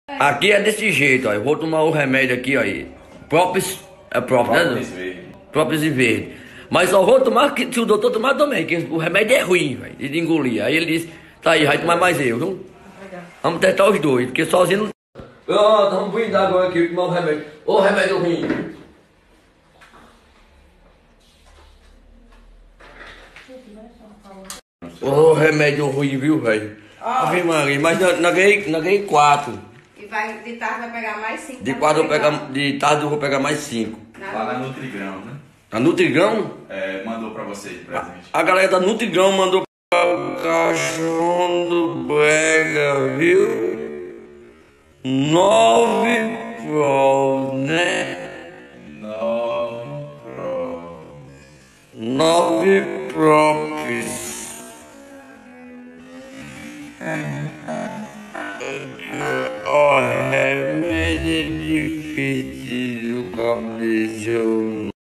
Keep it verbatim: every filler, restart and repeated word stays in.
Aqui é desse jeito, ó. Eu vou tomar o remédio aqui, ó. Própolis, é própolis, né? Própolis verde. Própolis e verde. Mas só vou tomar que, se o doutor tomar também, que o remédio é ruim, velho, de engolir. Aí ele disse, tá aí, vai tomar mais eu, viu? Vamos testar os dois, porque sozinho não... Pronto, vamos brindar agora aqui, tomar o remédio. Ô, remédio ruim. Ô, remédio ruim, viu, velho? Ave Maria, mas não ganhei, não ganhei quatro. E vai, de tarde vai pegar mais cinco. De quatro eu vou pegar, de tarde eu vou pegar mais cinco. Lá na Nutrigrão, né? A Nutrigrão? É, mandou pra você de presente. A galera da Nutrigrão mandou para o cachorro do Brega, viu? Nove Pro, né? Nove Pro. Nove Props. Olha, é meio difícil, como diz o